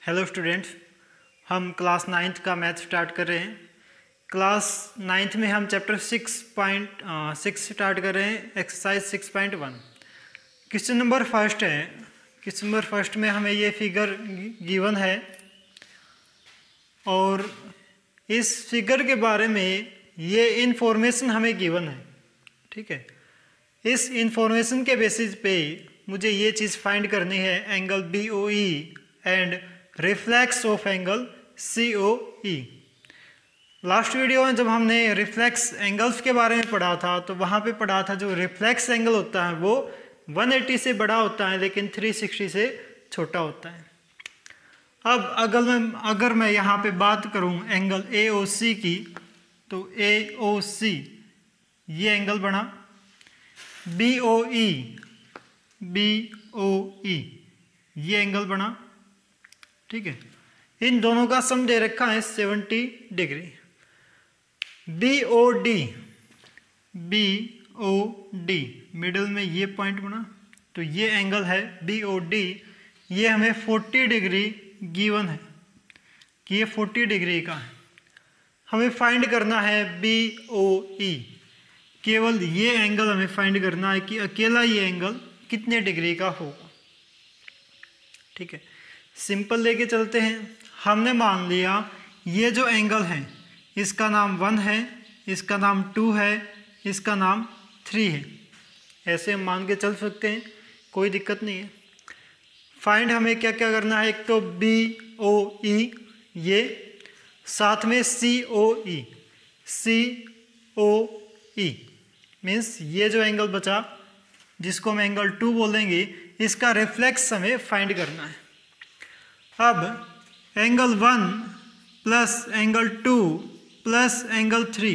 Hello students, हम class 9th का math start कर रहे हैं। क्लास 9th में हम चैप्टर 6.6 स्टार्ट कर रहे हैं, एक्सरसाइज 6.1। क्वेश्चन नंबर फर्स्ट है। क्वेश्चन नंबर फर्स्ट में हमें ये फिगर गिवन है और इस फिगर के बारे में ये इंफॉर्मेशन हमें गिवन है। ठीक है, इस इंफॉर्मेशन के बेसिस पे मुझे ये चीज़ फाइंड करनी है, angle BOE and reflex of angle COE। Last video में जब हमने रिफ्लेक्स एंगल्स के बारे में पढ़ा था तो वहाँ पे पढ़ा था जो रिफ्लेक्स एंगल होता है वो 180 से बड़ा होता है लेकिन 360 से छोटा होता है। अब अगर मैं यहाँ पे बात करूँ एंगल AOC की, तो AOC ये एंगल बना, BOE ये एंगल बना। ठीक है, इन दोनों का सम दे रखा है 70 डिग्री। BOD मिडिल में ये पॉइंट बना, तो ये एंगल है BOD। ये हमें 40 डिग्री गिवन है कि ये 40 डिग्री का है। हमें फाइंड करना है BOE। केवल ये एंगल हमें फाइंड करना है कि अकेला ये एंगल कितने डिग्री का होगा। ठीक है, सिंपल लेके चलते हैं। हमने मान लिया ये जो एंगल है इसका नाम 1 है, इसका नाम 2 है, इसका नाम 3 है। ऐसे हम मान के चल सकते हैं, कोई दिक्कत नहीं है। फाइंड हमें क्या क्या करना है, एक तो BOE ये, साथ में COE मीन्स ये जो एंगल बचा जिसको हम एंगल 2 बोलेंगे, इसका रिफ्लेक्स हमें फाइंड करना है। अब angle 1 plus angle 2 plus angle 3,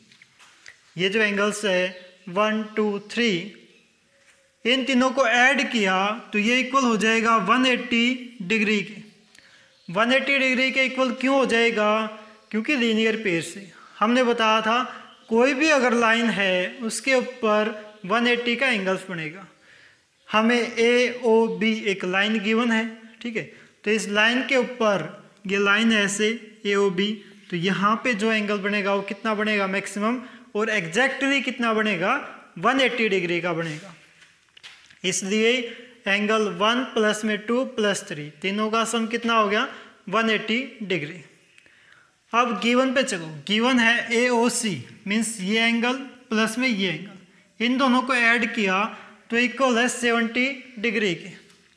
ये जो एंगल्स है 1, 2, 3, इन तीनों को ऐड किया तो ये इक्वल हो जाएगा 180 डिग्री के। 180 डिग्री के इक्वल क्यों हो जाएगा? क्योंकि लीनियर पेयर से हमने बताया था कोई भी अगर लाइन है उसके ऊपर 180 का एंगल्स बनेगा। हमें AOB एक लाइन गिवन है। ठीक है, तो इस लाइन के ऊपर ये लाइन है ऐसे AOB, तो यहाँ पे जो एंगल बनेगा वो कितना बनेगा मैक्सिमम, और एग्जैक्टली कितना बनेगा 180 डिग्री का बनेगा। इसलिए एंगल 1 प्लस में 2 प्लस 3 तीनों का सम कितना हो गया 180 डिग्री। अब गिवन पे चलो, गिवन है AOC मीन्स ये एंगल प्लस में ये एंगल, इन दोनों को ऐड किया तो इक्वल है 70 डिग्री के।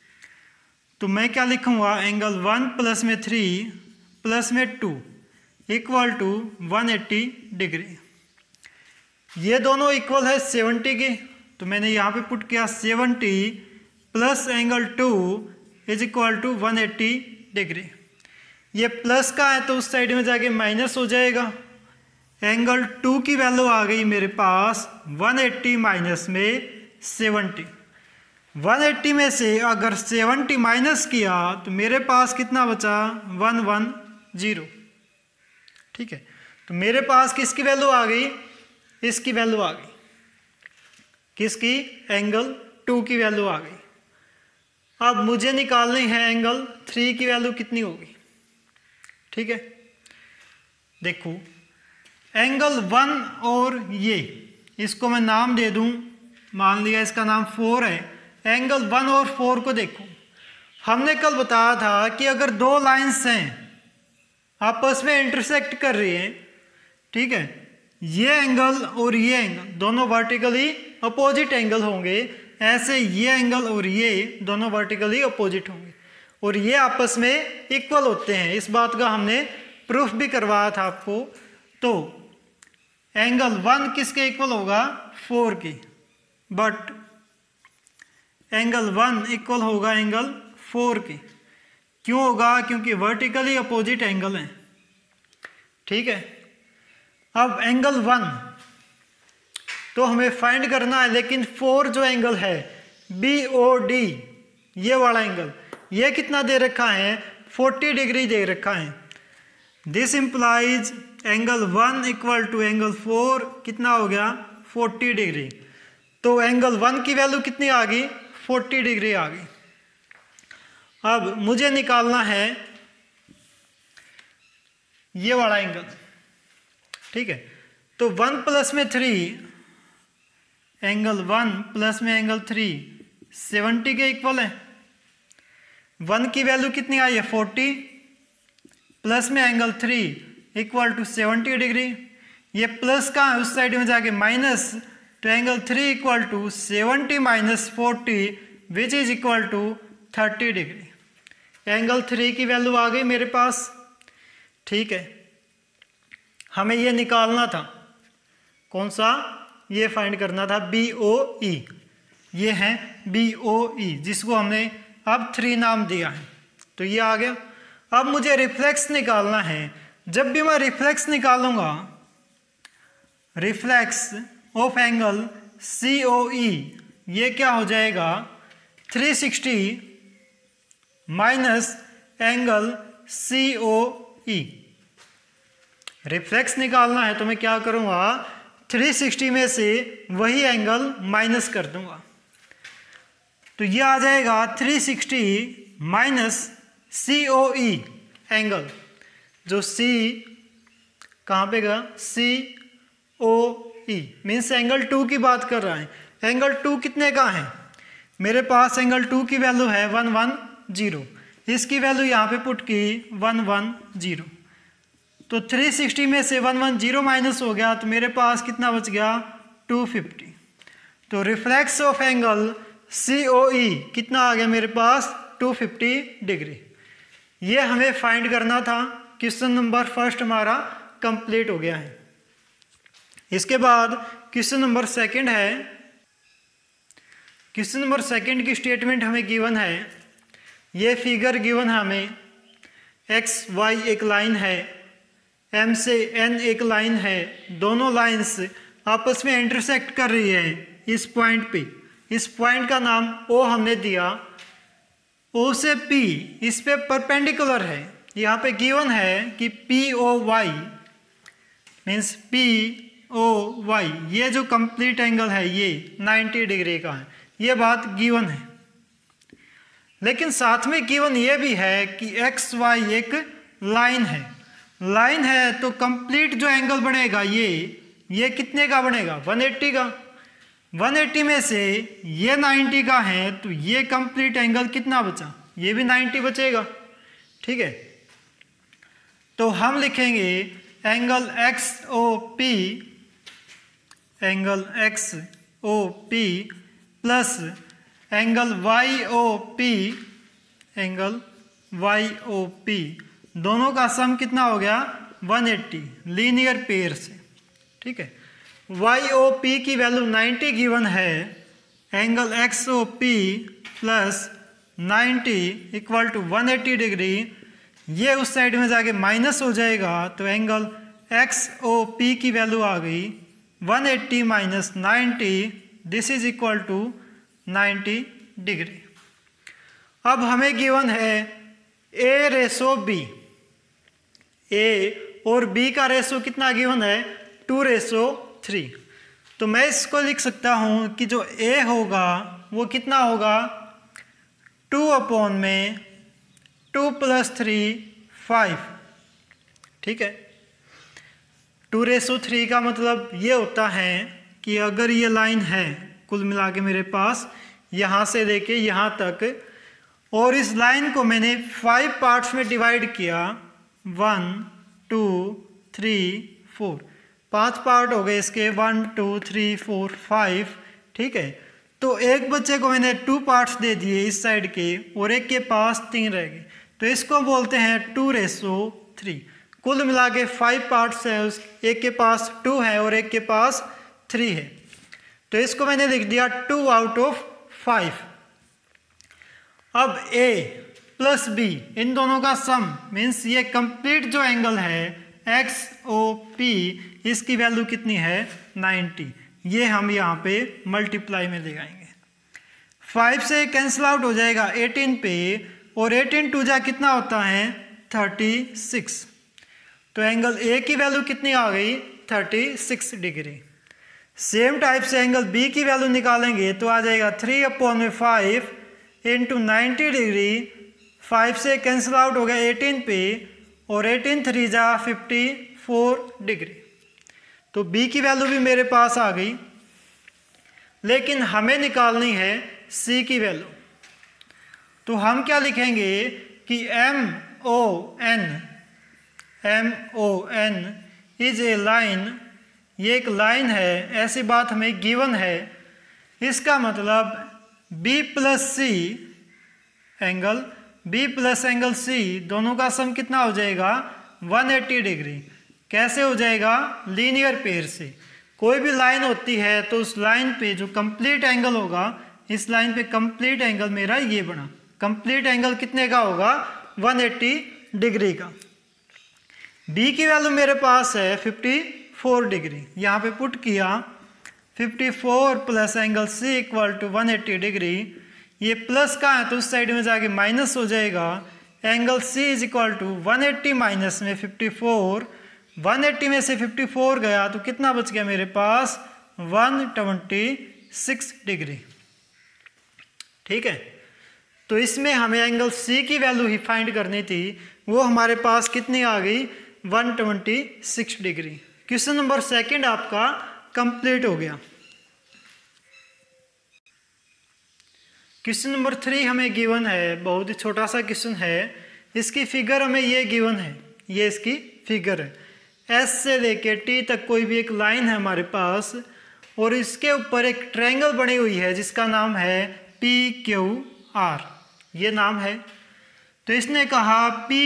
तो मैं क्या लिखूंगा, एंगल 1 प्लस में 3 प्लस में 2 इक्वल टू 180 डिग्री। ये दोनों इक्वल है 70 के, तो मैंने यहाँ पे पुट किया 70 plus angle 2 is equal to 180 degree. ये प्लस का है तो उस साइड में जाके माइनस हो जाएगा। एंगल 2 की वैल्यू आ गई मेरे पास 180 माइनस में 70। 180 में से अगर 70 माइनस किया तो मेरे पास कितना बचा 110। ठीक है, तो मेरे पास किसकी वैल्यू आ गई, इसकी वैल्यू आ गई, किसकी, एंगल 2 की वैल्यू आ गई। अब मुझे निकालनी है एंगल 3 की वैल्यू कितनी होगी। ठीक है, देखो एंगल 1 और ये, इसको मैं नाम दे दूं, मान लिया इसका नाम 4 है। एंगल 1 और 4 को देखो, हमने कल बताया था कि अगर दो लाइंस हैं आपस में इंटरसेक्ट कर रही हैं, ठीक है, ये एंगल और ये एंगल दोनों वर्टिकली अपोजिट एंगल होंगे। ऐसे ये एंगल और ये दोनों वर्टिकली अपोजिट होंगे और ये आपस में इक्वल होते हैं। इस बात का हमने प्रूफ भी करवाया था आपको। तो एंगल 1 किसके इक्वल होगा 4 की, बट एंगल 1 इक्वल होगा एंगल 4 की। क्यों होगा? क्योंकि वर्टिकली अपोजिट एंगल हैं। ठीक है, अब एंगल 1 तो हमें फाइंड करना है, लेकिन 4 जो एंगल है BOD ये वाला एंगल, ये कितना दे रखा है 40 डिग्री दे रखा है। This implies angle 1 equal to angle 4 कितना हो गया 40 डिग्री। तो एंगल 1 की वैल्यू कितनी आ गई 40 डिग्री आ गई। अब मुझे निकालना है ये वाला एंगल, ठीक है। तो 1 प्लस में 3, एंगल 1 प्लस में एंगल 3 70 के इक्वल है। 1 की वैल्यू कितनी आई है 40, प्लस में एंगल 3 इक्वल टू 70 डिग्री। ये प्लस का उस साइड में जाके माइनस, तो angle 3 equal to 70 minus 40 which is equal to 30 degree. Angle 3 की वैल्यू आ गई मेरे पास, ठीक है। हमें ये निकालना था, कौन सा, ये फाइंड करना था BOE। ये है BOE जिसको हमने अब 3 नाम दिया है, तो ये आ गया। अब मुझे रिफ्लेक्स निकालना है। जब भी मैं रिफ्लेक्स निकालूंगा, रिफ्लेक्स ऑफ एंगल COE, ये क्या हो जाएगा 360 माइनस एंगल COE। रिफ्लेक्स निकालना है तो मैं क्या करूँगा, 360 में से वही एंगल माइनस कर दूंगा, तो ये आ जाएगा 360 माइनस COE एंगल, जो C कहाँ पे गया, COE मीन्स एंगल 2 की बात कर रहा है। एंगल 2 कितने का है, मेरे पास एंगल 2 की वैल्यू है 110, इसकी वैल्यू यहाँ पे पुट की 110, तो 360 में से 110 माइनस हो गया, तो मेरे पास कितना बच गया 250। तो रिफ्लेक्स ऑफ एंगल COE कितना आ गया मेरे पास 250 डिग्री। ये हमें फाइंड करना था। क्वेश्चन नंबर फर्स्ट हमारा कंप्लीट हो गया है। इसके बाद क्वेश्चन नंबर सेकंड है। क्वेश्चन नंबर सेकंड की स्टेटमेंट हमें गिवन है। ये फिगर गिवन है हमें, XY एक लाइन है, M से N एक लाइन है, दोनों लाइंस आपस में इंटरसेक्ट कर रही है इस पॉइंट पे। इस पॉइंट का नाम O हमने दिया। O से P इस पे परपेंडिकुलर है। यहाँ पे गिवन है कि POY मीन्स POY, ये जो कंप्लीट एंगल है ये 90 डिग्री का है। ये बात गिवन है, लेकिन साथ में गिवन ये भी है कि XY एक लाइन है। लाइन है तो कंप्लीट जो एंगल बनेगा ये कितने का बनेगा 180 का। 180 में से ये 90 का है, तो ये कंप्लीट एंगल कितना बचा, ये भी 90 बचेगा, ठीक है। तो हम लिखेंगे angle XOP, angle XOP plus angle YOP, angle YOP, दोनों का सम कितना हो गया 180 लीनियर पेयर से, ठीक है। YOP की वैल्यू 90 गिवन है। Angle XOP plus 90 equal to 180 degree. ये उस साइड में जाके माइनस हो जाएगा, तो एंगल XOP की वैल्यू आ गई 180 minus 90, this is equal to 90 degree. अब हमें गिवन है A रेशो B, A और B का रेशो कितना गिवन है 2:3। तो मैं इसको लिख सकता हूँ कि जो A होगा वो कितना होगा 2 में 2 + 3 5, ठीक है। 2:3 का मतलब ये होता है कि अगर ये लाइन है कुल मिला के मेरे पास यहाँ से लेके यहाँ तक, और इस लाइन को मैंने 5 पार्ट्स में डिवाइड किया, 1 2 3 4, 5 पार्ट हो गए इसके, 1 2 3 4 5, ठीक है। तो एक बच्चे को मैंने 2 पार्ट्स दे दिए इस साइड के, और एक के पास 3 रह गए, तो इसको बोलते हैं 2:3। कुल मिला के 5 पार्ट्स है, उस एक के पास 2 है और एक के पास 3 है, तो इसको मैंने लिख दिया 2/5। अब A प्लस B इन दोनों का सम मीन्स ये कंप्लीट जो एंगल है XOP, इसकी वैल्यू कितनी है 90। ये हम यहाँ पे मल्टीप्लाई में लगाएंगे। 5 से कैंसिल आउट हो जाएगा 18 पे, और 18 2 जा कितना होता है 36। तो एंगल A की वैल्यू कितनी आ गई 36 डिग्री। सेम टाइप से एंगल B की वैल्यू निकालेंगे तो आ जाएगा 3/5 इंटू 90 डिग्री। 5 से कैंसिल आउट हो गया 18 पे, और 18 3 जा 54 डिग्री। तो बी की वैल्यू भी मेरे पास आ गई, लेकिन हमें निकालनी है सी की वैल्यू। तो हम क्या लिखेंगे कि MON इज ए लाइन, ये एक लाइन है, ऐसी बात हमें गिवन है। इसका मतलब B plus C angle, B plus angle C दोनों का सम कितना हो जाएगा 180 डिग्री। कैसे हो जाएगा? लीनियर पेयर से। कोई भी लाइन होती है तो उस लाइन पे जो कंप्लीट एंगल होगा, इस लाइन पे कंप्लीट एंगल मेरा ये बना, कंप्लीट एंगल कितने का होगा 180 डिग्री का। B की वैल्यू मेरे पास है 54 डिग्री, यहाँ पे पुट किया 54 plus angle C equal to 180 degree. ये प्लस का है तो उस साइड में जाके माइनस हो जाएगा। Angle C is equal to 180 minus में 54, 180 में से 54 गया तो कितना बच गया मेरे पास 126 डिग्री। ठीक है, तो इसमें हमें एंगल C की वैल्यू ही फाइंड करनी थी, वो हमारे पास कितनी आ गई 126 डिग्री। क्वेश्चन नंबर सेकंड आपका कंप्लीट हो गया। क्वेश्चन नंबर 3 हमें गिवन है, बहुत ही छोटा सा क्वेश्चन है। इसकी फिगर हमें ये गिवन है, ये इसकी फिगर है। S से लेके T तक कोई भी एक लाइन है हमारे पास, और इसके ऊपर एक ट्रायंगल बनी हुई है जिसका नाम है PQR, ये नाम है। तो इसने कहा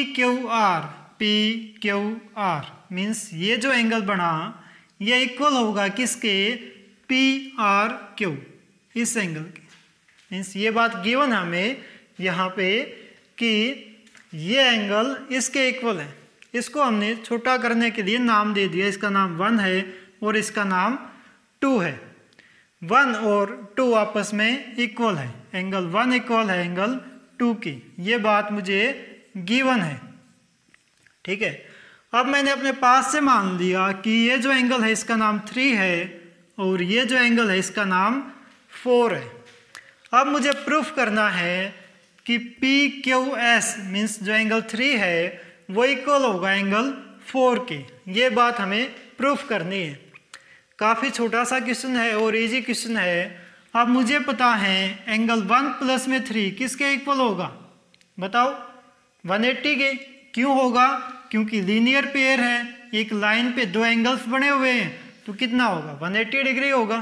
PQR मीन्स ये जो एंगल बना ये इक्वल होगा किसके PRQ, इस एंगल के। मीन्स ये बात गिवन हमें यहाँ पे कि ये एंगल इसके इक्वल है। इसको हमने छोटा करने के लिए नाम दे दिया, इसका नाम 1 है और इसका नाम 2 है। 1 और 2 आपस में इक्वल है, एंगल 1 इक्वल है एंगल 2 की, ये बात मुझे गिवन है। ठीक है, अब मैंने अपने पास से मान लिया कि ये जो एंगल है इसका नाम 3 है और ये जो एंगल है इसका नाम 4 है। अब मुझे प्रूफ करना है कि PQS मीन्स जो एंगल 3 है वो इक्वल होगा एंगल 4 के। ये बात हमें प्रूफ करनी है। काफ़ी छोटा सा क्वेश्चन है और इजी क्वेश्चन है। अब मुझे पता है एंगल 1 प्लस में 3 किसके इक्वल होगा बताओ? 180 के। क्यों होगा? क्योंकि लीनियर पेयर है, एक लाइन पे दो एंगल्स बने हुए हैं, तो कितना होगा 180 डिग्री होगा।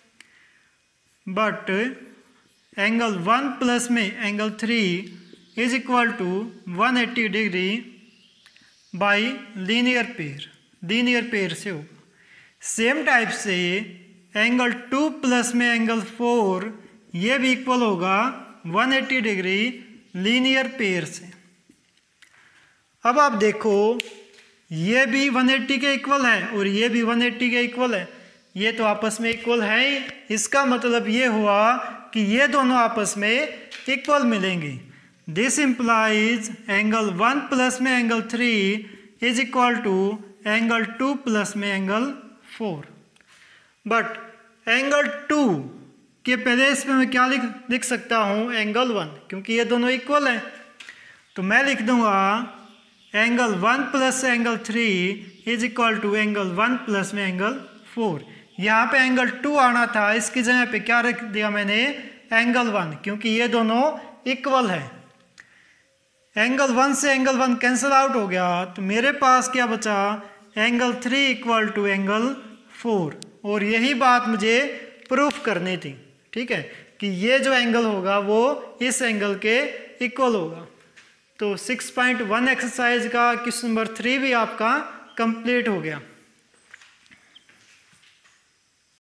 बट एंगल 1 प्लस में angle 3 is equal to 180 degree by linear pair से होगा। सेम टाइप से एंगल 2 प्लस में एंगल 4 ये भी इक्वल होगा 180 डिग्री लीनियर पेयर से। अब आप देखो ये भी 180 के इक्वल है और ये भी 180 के इक्वल है, ये तो आपस में इक्वल है ही। इसका मतलब ये हुआ कि ये दोनों आपस में इक्वल मिलेंगे। दिस इम्प्लाइज एंगल 1 प्लस में angle 3 is equal to angle 2 plus में एंगल 4। बट एंगल 2 के पहले इसमें मैं क्या लिख सकता हूँ एंगल 1, क्योंकि ये दोनों इक्वल हैं। तो मैं लिख दूंगा angle 1 plus angle 3 is equal to angle 1 plus में एंगल 4। यहाँ पे एंगल 2 आना था, इसकी जगह पे क्या रख दिया मैंने एंगल 1, क्योंकि ये दोनों इक्वल है। एंगल 1 से एंगल 1 कैंसिल आउट हो गया, तो मेरे पास क्या बचा एंगल 3 इक्वल टू एंगल 4। और यही बात मुझे प्रूफ करनी थी। ठीक है, कि ये जो एंगल होगा वो इस एंगल के इक्वल होगा। तो 6.1 एक्सरसाइज का क्वेश्चन नंबर 3 भी आपका कंप्लीट हो गया।